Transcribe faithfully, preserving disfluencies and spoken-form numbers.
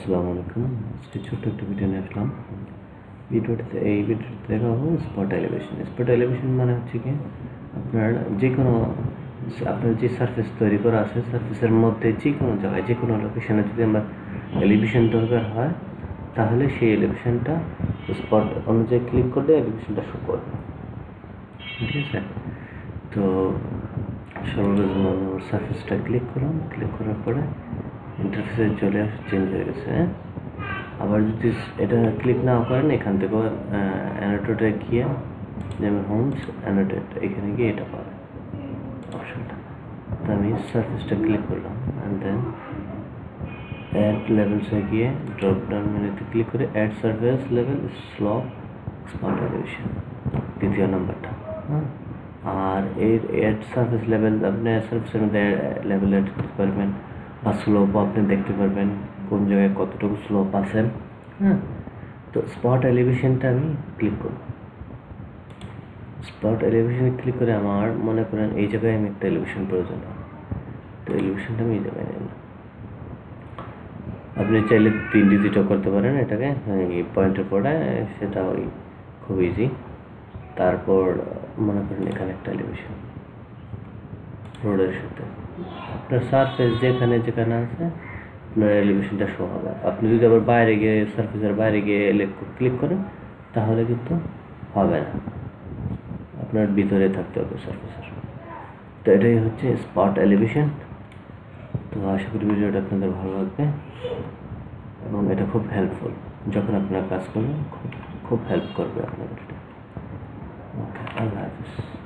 আসসালামু আলাইকুম। আজকে ছোট্ট একটা ভিডিও নিয়ে আসলাম। ভিডিওটাতে এই ভিডিওতে দেখাবো স্পট এলিভেশন। স্পট এলিভেশন মানে হচ্ছে কি আপনার যে কোনো আপনার যে সারফেস তৈরি করা আছে সারফেসের মধ্যে যে কোনো জায়গায় যে কোনো লোকেশনে যদি আমার এলিভেশন দরকার হয় তাহলে সেই এলিভেশনটা স্পট অনুযায়ী ক্লিক করলে এলিভেশনটা শো করবে। ঠিক আছে, তো সর্বপ্রথম আমি আমার সারফেসটা ক্লিক করলাম। ক্লিক করার পরে ইন্টারফেসে চলে আসে, চেঞ্জ হয়ে গেছে। আবার যদি এটা ক্লিক নাও করেন এখান থেকে অ্যানোটেটে গিয়ে যেমন হোমস অ্যানোটেট এখানে গিয়ে এটা পাবেন অপশনটা। তো আমি সারফেসটা ক্লিক করলাম অ্যান্ড দেন অ্যাড লেভেলসে গিয়ে ড্রপ ডাউন মেনুতে ক্লিক করে add surface level slope spot elevation দ্বিতীয় নাম্বারটা। হ্যাঁ, আর এর অ্যাড সারফেস লেভেল আপনি সারফেসের মধ্যে লেভেল অ্যাড করতে পারবেন বা স্লোপও আপনি দেখতে পারবেন কোন জায়গায় কতটুকু স্লোপ আছে। হ্যাঁ, তো স্পট এলিভেশনটা আমি ক্লিক করব। স্পট এলিভেশনে ক্লিক করে আমার মনে করেন এই জায়গায় আমি একটা এলিভেশন প্রয়োজন হয়, তো এলিভেশনটা আমি এই জায়গায় নিলাম। আপনি চাইলে তিন ডিজিটও করতে পারেন এটাকে এই পয়েন্টের পরে, সেটা ওই খুব ইজি। তারপর মনে করেন এখানে একটা এলিভেশন রোডের সাথে আপনার সারফেস যেখানে যেখানে আছে আপনার এলিভেশনটা শো হবে। আপনি যদি আবার বাইরে গিয়ে সারফেসের বাইরে গিয়ে ক্লিক করেন তাহলে কিন্তু হবে না, আপনার ভিতরে থাকতে হবে সারফেসের। তো এটাই হচ্ছে স্পট এলিভেশন। তো আশা করি ভিডিওটা আপনাদের ভালো লাগবে এবং এটা খুব হেল্পফুল, যখন আপনারা কাজ করবেন খুব খুব হেল্প করবে আপনাদের এটা। ওকে, আল্লাহ হাফিজ।